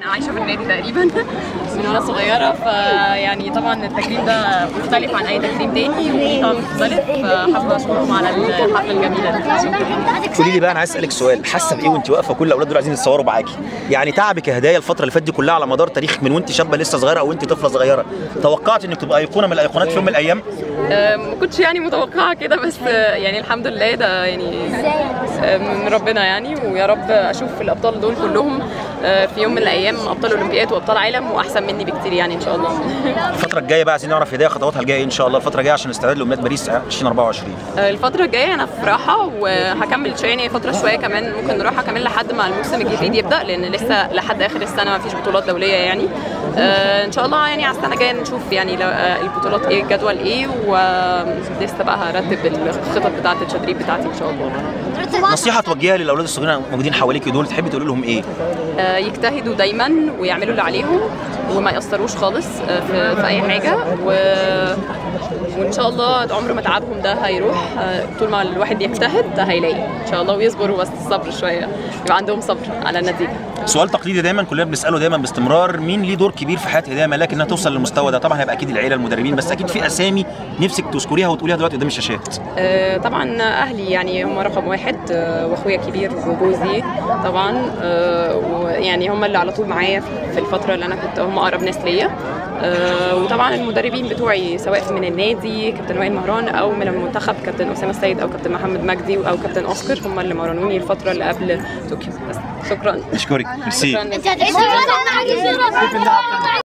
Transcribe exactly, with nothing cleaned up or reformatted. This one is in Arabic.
أنا عايشة في النادي تقريبا من وانا صغيرة، فيعني طبعا التكريم ده مختلف عن أي تكريم تاني وليه طعم مختلف، فحابة أشكرهم على الحفلة الجميلة دي. قولي لي بقى، أنا عايز أسألك سؤال، حاسة بإيه وأنت واقفة كل الأولاد دول عايزين يتصوروا معاكي؟ يعني تعبك هدايا الفترة اللي فاتت دي كلها على مدار تاريخك من وأنت شابة لسه صغيرة أو أنت طفلة صغيرة، توقعت إنك تبقى أيقونة من الأيقونات في يوم من الأيام؟ ما كنتش يعني متوقعة كده، بس يعني الحمد لله ده يعني من ربنا يعني، ويا رب أشوف الأبطال دول كلهم في يوم من الأيام أبطال أولمبياد وأبطال عالم وأحسن مني بكتير يعني إن شاء الله. الفترة الجاية بقى عايزين نعرف هدايا خطواتها الجاية إن شاء الله الفترة الجاية عشان نستعد لأولمبياد باريس ألفين وأربعة وعشرين. الفترة الجاية أنا في راحة وهكمل يعني فترة شوية كمان، ممكن نروحها كمان لحد ما الموسم الجديد يبدأ، لأن لسه لحد آخر السنة ما فيش بطولات دولية يعني. آه إن شاء الله يعني على السنة الجاية نشوف يعني البطولات إيه، الجدول إيه، ولسه بقى هرتب الخطط بتاعة التدريب بتاعتي إن شاء الله. نصيحة توجهها للأولاد الصغيرين موجودين حواليكي دول تحبي تقولي لهم إيه؟ آه يجتهدوا دايما ويعملوا اللي عليهم وما يأثروش خالص في, في أي حاجة، و... وإن شاء الله عمر ما تعبهم ده هيروح، طول ما الواحد بيجتهد ده هيلاقي إن شاء الله، ويصبروا بس الصبر شوية، يبقى عندهم صبر على النتيجة. سؤال تقليدي دايما كلنا بنسأله دايما باستمرار، مين ليه دور كبير في حياة هدايا ملاك إنها توصل للمستوى ده؟ طبعا هيبقى أكيد العيلة المدربين، بس أكيد في أسامي نفسك تذكريها وتقوليها دلوقتي قدام الشاشات. آه طبعا أهلي يعني هم رقم واحد، آه وأخويا الكبير وجوزي طبعا، آه ويعني هم اللي على طول معايا في الفترة اللي أنا كنت، هم أقرب ناس ليا. آه وطبعا المدربين بتوعي سواء من النادي كابتن وائل مهران او من المنتخب كابتن اسامه السيد او كابتن محمد مجدي او كابتن اوسكار، هم اللي مرنوني الفتره اللي قبل طوكيو. بس شكرا. اشكرك. ميرسي. شكرا.